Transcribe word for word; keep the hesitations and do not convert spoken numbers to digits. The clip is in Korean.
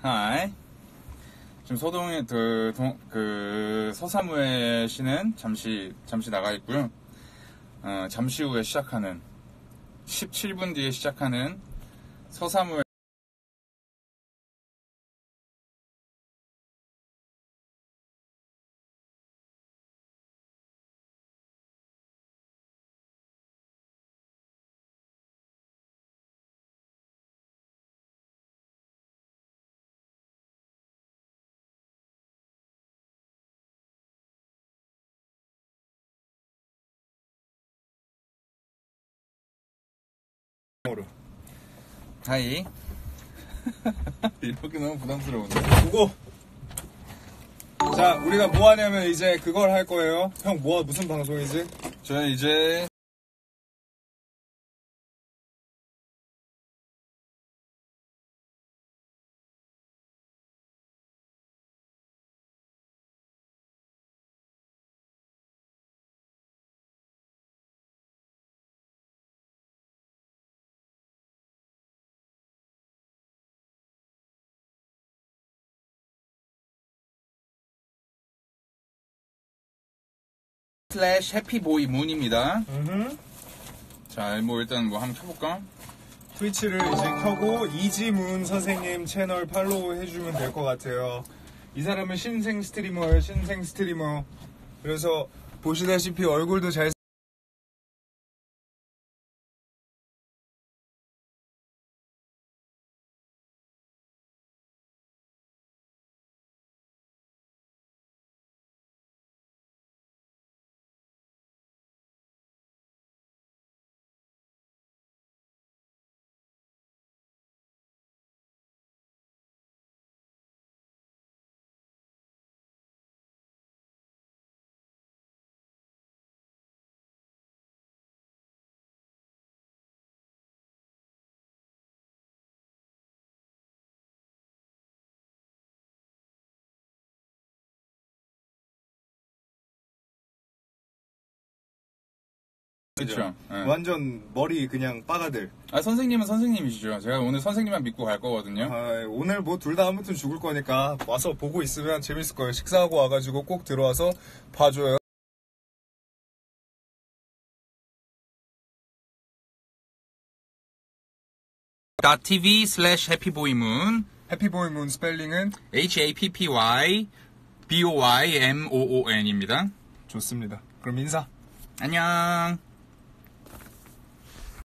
하이. 지금 서동의 그, 동, 그 서사무엘 씨는 잠시 잠시 나가 있고요. 어, 잠시 후에 시작하는 십칠 분 뒤에 시작하는 서사무엘 하이. 이렇게 너무 부담스러운데. 보고. 자, 우리가 뭐 하냐면 이제 그걸 할 거예요. 형, 뭐 무슨 방송이지? 저는 이제 슬래시 해피보이 문입니다. 음흠. 자, 뭐 일단 뭐 한번 켜볼까? 트위치를 이제 켜고 이지문 선생님 채널 팔로우 해주면 될 것 같아요. 이 사람은 신생 스트리머예요. 신생 스트리머. 그래서 보시다시피 얼굴도 잘 그렇죠. 네. 완전 머리 그냥 빠가들. 아, 선생님은 선생님이시죠. 제가 오늘 선생님만 믿고 갈 거거든요. 아, 오늘 뭐 둘 다 아무튼 죽을 거니까 와서 보고 있으면 재밌을 거예요. 식사하고 와가지고 꼭 들어와서 봐줘요. .tv slash happyboymoon 해피보이문 스펠링은 H-A-P-P-Y B-O-Y-M-O-O-N입니다. 좋습니다. 그럼 인사. 안녕.